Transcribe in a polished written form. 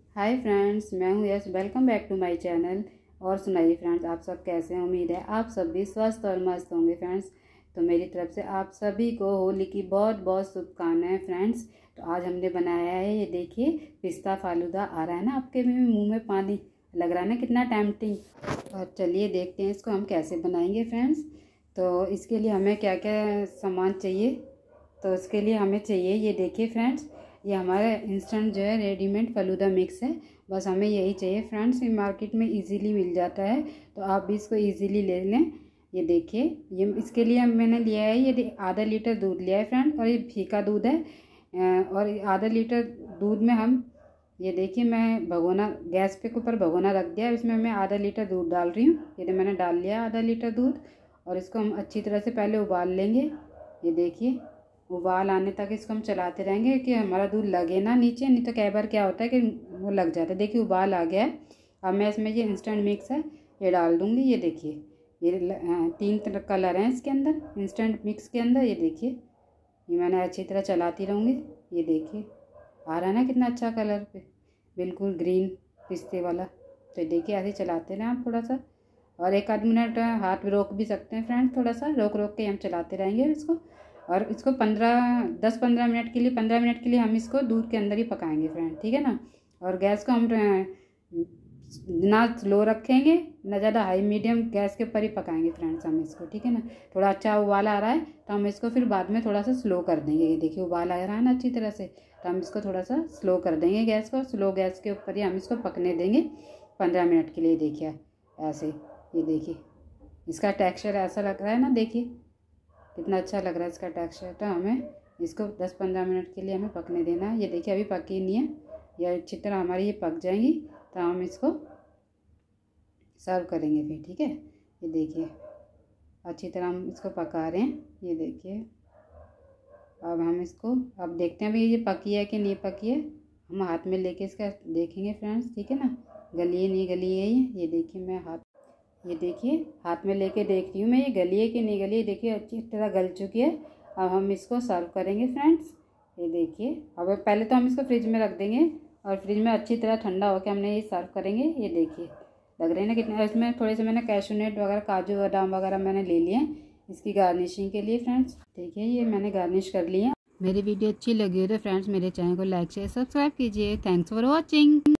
हाय friends, मैं हूँ Yash. Welcome back to my channel. और सुनाइए फ्रेंड्स, आप सब कैसे हैं? उम्मीद है आप सब भी स्वस्थ और मस्त होंगे फ्रेंड्स। तो मेरी तरफ से आप सभी को होली की बहुत बहुत शुभकामनाएं फ्रेंड्स। तो आज हमने बनाया है, ये देखिए, पिस्ता फालूदा। आ रहा है ना आपके भी मुंह में पानी? लग रहा है ना कितना टेम्पटिंग। और चलिए देखते हैं इसको हम कैसे बनाएंगे फ्रेंड्स। तो इसके लिए हमें क्या क्या सामान चाहिए। तो इसके लिए हमें चाहिए, ये देखिए फ्रेंड्स, ये हमारा इंस्टेंट जो है रेडीमेड फलूदा मिक्स है। बस हमें यही चाहिए फ्रेंड्स। ये मार्केट में इजीली मिल जाता है, तो आप भी इसको इजीली ले लें। ये देखिए, ये इसके लिए मैंने लिया है, ये आधा लीटर दूध लिया है फ्रेंड्स। और ये फीका दूध है। और आधा लीटर दूध में हम, ये देखिए, मैं भगोना गैस पे ऊपर भगोना रख दिया, इसमें मैं आधा लीटर दूध डाल रही हूँ। ये मैंने डाल लिया आधा लीटर दूध। और इसको हम अच्छी तरह से पहले उबाल लेंगे। ये देखिए, उबाल आने तक इसको हम चलाते रहेंगे कि हमारा दूध लगे ना नीचे, नहीं तो कई बार क्या होता है कि वो लग जाता है। देखिए उबाल आ गया है। अब मैं इसमें ये इंस्टेंट मिक्स है ये डाल दूँगी। ये देखिए, ये 3 कलर हैं इसके अंदर, इंस्टेंट मिक्स के अंदर। ये देखिए, ये मैंने अच्छी तरह चलाती रहूँगी। ये देखिए, आ रहा है ना कितना अच्छा कलर पे, बिल्कुल ग्रीन पिस्ते वाला। तो देखिए, ऐसे चलाते रहें आप थोड़ा सा। और 1 आध मिनट हाथ रोक भी सकते हैं फ्रेंड्स, थोड़ा सा रोक रोक के हम चलाते रहेंगे इसको। और इसको 10-15 मिनट के लिए, 15 मिनट के लिए हम इसको दूध के अंदर ही पकाएंगे फ्रेंड, ठीक है ना। और गैस को हम ना स्लो रखेंगे ना ज़्यादा हाई, मीडियम गैस के ऊपर ही पकाएंगे फ्रेंड्स हम इसको, ठीक है ना। थोड़ा अच्छा उबाल आ रहा है तो हम इसको फिर बाद में थोड़ा सा स्लो कर देंगे। ये देखिए उबाल आ रहा है ना अच्छी तरह से, तो हम इसको थोड़ा सा स्लो कर देंगे गैस को। स्लो गैस के ऊपर ही हम इसको पकने देंगे 15 मिनट के लिए। देखिए ऐसे, ये देखिए इसका टेक्सचर ऐसा लग रहा है ना, देखिए कितना अच्छा लग रहा है इसका टेक्सचर। तो हमें इसको 10-15 मिनट के लिए हमें पकने देना है। ये देखिए अभी पकी नहीं है, ये अच्छी तरह हमारी ये पक जाएंगी तो हम इसको सर्व करेंगे फिर, ठीक है। ये देखिए अच्छी तरह हम इसको पका रहे हैं। ये देखिए, अब हम इसको अब देखते हैं भाई ये पकी है कि नहीं पकी है। हम हाथ में लेके इसका देखेंगे फ्रेंड्स, ठीक है ना, गली है नहीं गली है। ये देखिए मैं ये देखिए हाथ में लेके देख रही हूँ मैं, ये गली है कि नहीं गली है। देखिए अच्छी तरह गल चुकी है। अब हम इसको सर्व करेंगे फ्रेंड्स। ये देखिए, अब पहले तो हम इसको फ्रिज में रख देंगे और फ्रिज में अच्छी तरह ठंडा होकर हमने ये सर्व करेंगे। ये देखिए लग रहे हैं ना कितने, इसमें थोड़े से मैंने कैशू नट वगैरह, काजू बादाम वगैरह मैंने ले लिए हैं इसकी गार्निशिंग के लिए फ्रेंड्स। देखिए ये मैंने गार्निश कर ली है। मेरी वीडियो अच्छी लगी हो तो फ्रेंड्स मेरे चैनल को लाइक शेयर सब्सक्राइब कीजिए। Thanks for watching.